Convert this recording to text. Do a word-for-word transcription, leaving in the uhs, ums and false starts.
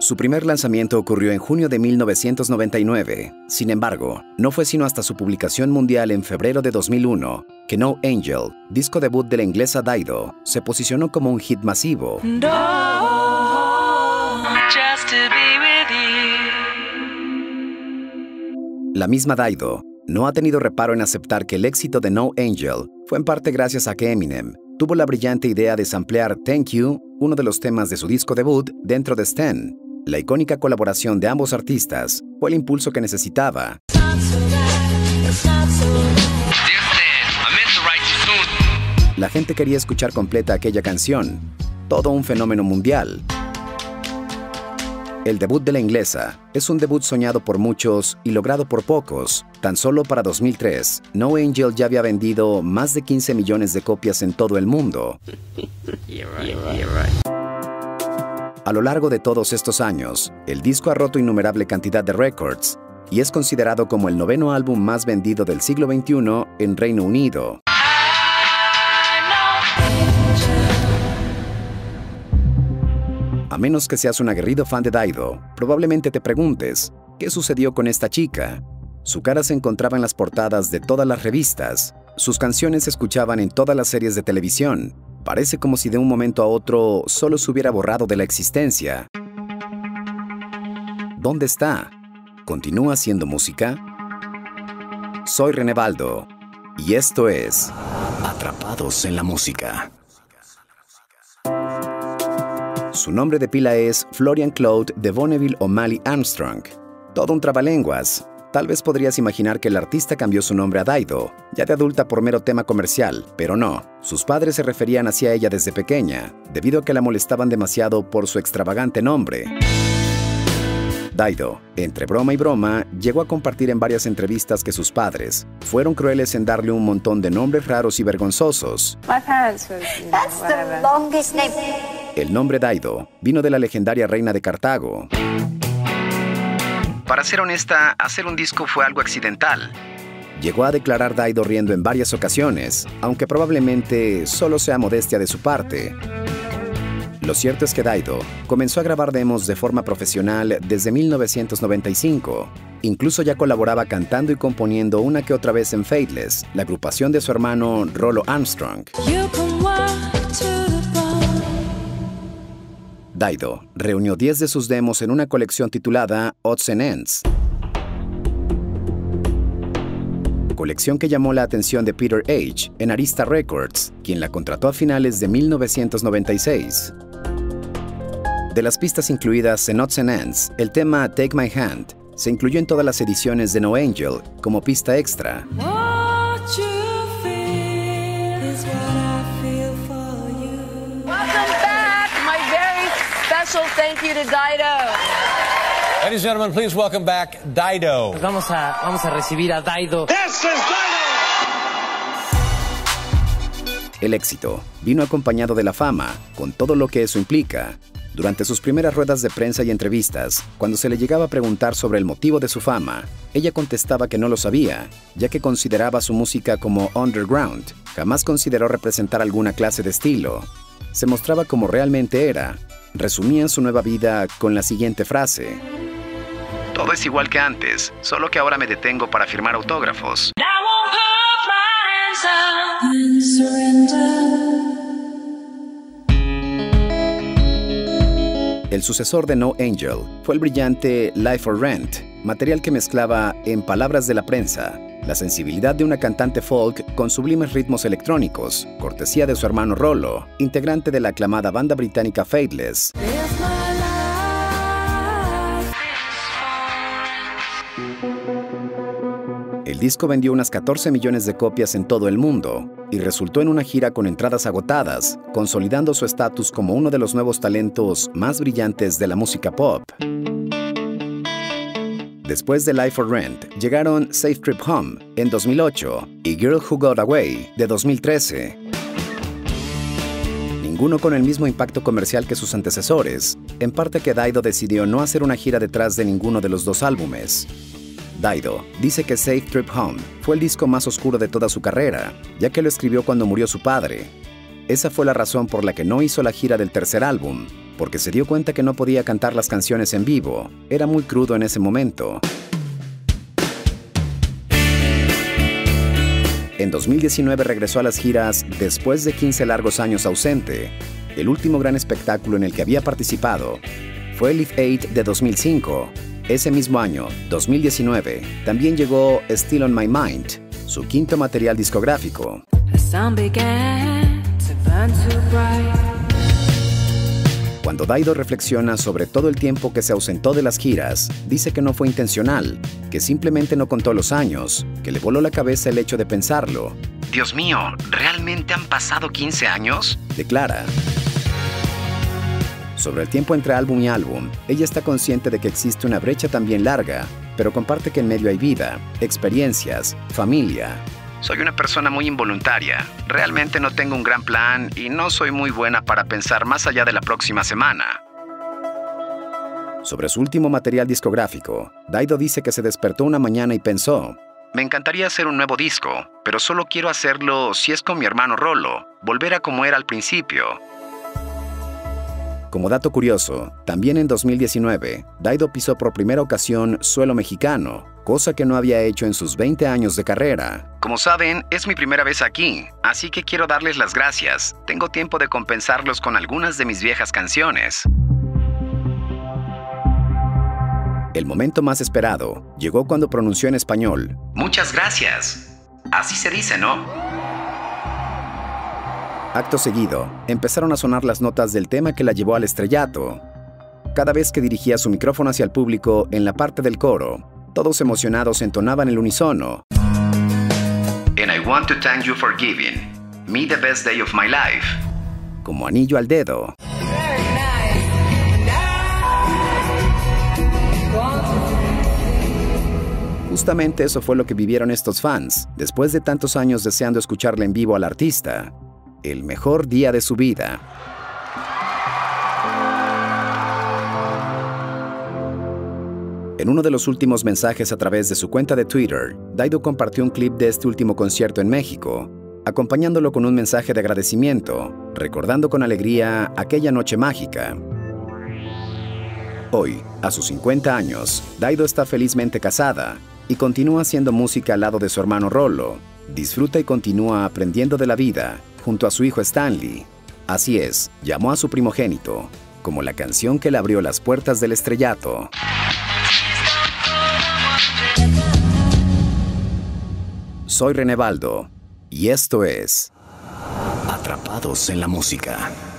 Su primer lanzamiento ocurrió en junio de mil novecientos noventa y nueve. Sin embargo, no fue sino hasta su publicación mundial en febrero de dos mil uno que No Angel, disco debut de la inglesa Dido, se posicionó como un hit masivo. No, just to be with you. La misma Dido no ha tenido reparo en aceptar que el éxito de No Angel fue en parte gracias a que Eminem tuvo la brillante idea de samplear Thank You, uno de los temas de su disco debut, dentro de Stan. La icónica colaboración de ambos artistas fue el impulso que necesitaba. La gente quería escuchar completa aquella canción, todo un fenómeno mundial. El debut de la inglesa es un debut soñado por muchos y logrado por pocos. Tan solo para dos mil tres, No Angel ya había vendido más de quince millones de copias en todo el mundo. You're right, you're right. A lo largo de todos estos años, el disco ha roto innumerable cantidad de récords y es considerado como el noveno álbum más vendido del siglo veintiuno en Reino Unido. A menos que seas un aguerrido fan de Dido, probablemente te preguntes, ¿qué sucedió con esta chica? Su cara se encontraba en las portadas de todas las revistas, sus canciones se escuchaban en todas las series de televisión. Parece como si de un momento a otro solo se hubiera borrado de la existencia. ¿Dónde está? ¿Continúa haciendo música? Soy René Baldo, y esto es Atrapados en la Música. Su nombre de pila es Florian Claude de Bonneville O'Malley Armstrong. Todo un trabalenguas. Tal vez podrías imaginar que el artista cambió su nombre a Dido, ya de adulta por mero tema comercial, pero no. Sus padres se referían hacia ella desde pequeña, debido a que la molestaban demasiado por su extravagante nombre. Dido, entre broma y broma, llegó a compartir en varias entrevistas que sus padres fueron crueles en darle un montón de nombres raros y vergonzosos. My parents were, you know, That's whatever. the longest name. El nombre Dido vino de la legendaria reina de Cartago. Para ser honesta, hacer un disco fue algo accidental. Llegó a declarar Dido riendo en varias ocasiones, aunque probablemente solo sea modestia de su parte. Lo cierto es que Dido comenzó a grabar demos de forma profesional desde mil novecientos noventa y cinco. Incluso ya colaboraba cantando y componiendo una que otra vez en Faithless, la agrupación de su hermano Rollo Armstrong. Dido reunió diez de sus demos en una colección titulada Odds and Ends, colección que llamó la atención de Peter H. en Arista Records, quien la contrató a finales de mil novecientos noventa y seis. De las pistas incluidas en Odds and Ends, el tema Take My Hand se incluyó en todas las ediciones de No Angel como pista extra. Thank you to Dido. Ladies and gentlemen, please welcome back Dido. Pues vamos a, vamos a recibir a Dido. This is Dido. El éxito vino acompañado de la fama, con todo lo que eso implica. Durante sus primeras ruedas de prensa y entrevistas, cuando se le llegaba a preguntar sobre el motivo de su fama, ella contestaba que no lo sabía, ya que consideraba su música como underground. Jamás consideró representar alguna clase de estilo. Se mostraba como realmente era. Resumían su nueva vida con la siguiente frase: todo es igual que antes, solo que ahora me detengo para firmar autógrafos. El sucesor de No Angel fue el brillante Life for Rent, material que mezclaba, en palabras de la prensa, la sensibilidad de una cantante folk con sublimes ritmos electrónicos, cortesía de su hermano Rollo, integrante de la aclamada banda británica Faithless. El disco vendió unas catorce millones de copias en todo el mundo y resultó en una gira con entradas agotadas, consolidando su estatus como uno de los nuevos talentos más brillantes de la música pop. Después de Life for Rent, llegaron Safe Trip Home en dos mil ocho y Girl Who Got Away de dos mil trece. Ninguno con el mismo impacto comercial que sus antecesores, en parte que Dido decidió no hacer una gira detrás de ninguno de los dos álbumes. Dido dice que Safe Trip Home fue el disco más oscuro de toda su carrera, ya que lo escribió cuando murió su padre. Esa fue la razón por la que no hizo la gira del tercer álbum. porque se dio cuenta que no podía cantar las canciones en vivo. Era muy crudo en ese momento. En dos mil diecinueve regresó a las giras después de quince largos años ausente. El último gran espectáculo en el que había participado fue el Live Aid de dos mil cinco. Ese mismo año, dos mil diecinueve, también llegó Still on My Mind, su quinto material discográfico. Cuando Dido reflexiona sobre todo el tiempo que se ausentó de las giras, dice que no fue intencional, que simplemente no contó los años, que le voló la cabeza el hecho de pensarlo. Dios mío, ¿realmente han pasado quince años? Declara. Sobre el tiempo entre álbum y álbum, ella está consciente de que existe una brecha también larga, pero comparte que en medio hay vida, experiencias, familia. Soy una persona muy involuntaria. Realmente no tengo un gran plan y no soy muy buena para pensar más allá de la próxima semana. Sobre su último material discográfico, Dido dice que se despertó una mañana y pensó: me encantaría hacer un nuevo disco, pero solo quiero hacerlo si es con mi hermano Rollo, volver a como era al principio. Como dato curioso, también en dos mil diecinueve, Dido pisó por primera ocasión suelo mexicano, cosa que no había hecho en sus veinte años de carrera. Como saben, es mi primera vez aquí, así que quiero darles las gracias. Tengo tiempo de compensarlos con algunas de mis viejas canciones. El momento más esperado llegó cuando pronunció en español: muchas gracias. Así se dice, ¿no? Acto seguido, empezaron a sonar las notas del tema que la llevó al estrellato. Cada vez que dirigía su micrófono hacia el público en la parte del coro, todos emocionados entonaban el unísono. And I want to thank you for giving me the best day of my life. Como anillo al dedo. Justamente eso fue lo que vivieron estos fans, después de tantos años deseando escucharle en vivo al artista. El mejor día de su vida. En uno de los últimos mensajes a través de su cuenta de Twitter, Dido compartió un clip de este último concierto en México, acompañándolo con un mensaje de agradecimiento, recordando con alegría aquella noche mágica. Hoy, a sus cincuenta años, Dido está felizmente casada y continúa haciendo música al lado de su hermano Rollo. Disfruta y continúa aprendiendo de la vida junto a su hijo Stanley. Así es, llamó a su primogénito, como la canción que le abrió las puertas del estrellato. Soy René Baldo, y esto es Atrapados en la Música.